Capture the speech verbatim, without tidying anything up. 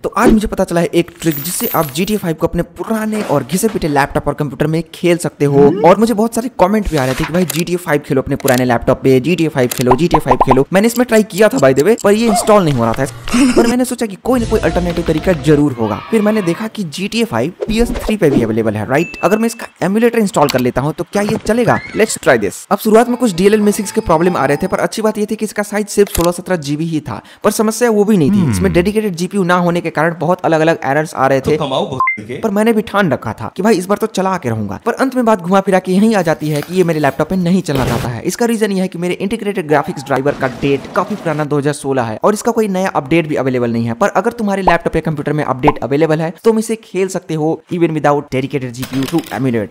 तो आज मुझे पता चला है एक ट्रिक जिससे आप जी टी ए फाइव को अपने पुराने और घिसे पिटे लैपटॉप और कंप्यूटर में खेल सकते हो। और मुझे बहुत सारे कमेंट भी आ रहे थे कि भाई जी टी ए फाइव खेलो अपने पुराने लैपटॉप पे, जी T A five Khelo, ji T A five खेलो। मैंने इसमें ट्राई किया था बाय द वे, पर ये इंस्टॉल नहीं हो रहा था। पर मैंने सोचा कि कोई ना कोई अल्टरनेटिव तरीका जरूर होगा। फिर मैंने देखा कि G T A five P S three पे भी अवेलेबल है, राइट। अगर मैं इसका एमुलेटर इंस्टॉल कर लेता हूँ तो क्या ये चलेगा? Let's try this. अब शुरुआत में कुछ डी एल एल मिसिंग्स के प्रॉब्लम आ रहे थे, पर अच्छी बात ये थी कि इसका साइज सिर्फ सोलह सत्रह जीबी ही था। पर समस्या वो भी नहीं थी, इसमें डेडिकेटेड जी पी यू ना होने के कारण बहुत अलग अलग एरर्स आ रहे थे। तो पर मैंने भी ठान रखा था कि भाई इस बार तो चला के रहूंगा। पर अंत में बात घुमा फिरा के यही आ जाती है कि ये मेरे लैपटॉप पे नहीं चलना चाहता है। इसका रीजन ये है कि मेरे इंटीग्रेटेड ग्राफिक्स ड्राइवर का डेट काफी पुराना दो हज़ार सोलह है और इसका कोई नया अपडेट भी अवेलेबल नहीं है। पर अगर तुम्हारे लैपटॉप या कंप्यूटर में अपडेट अवेलेबल है तो तुम इसे खेल सकते हो even without dedicated G P U through emulate.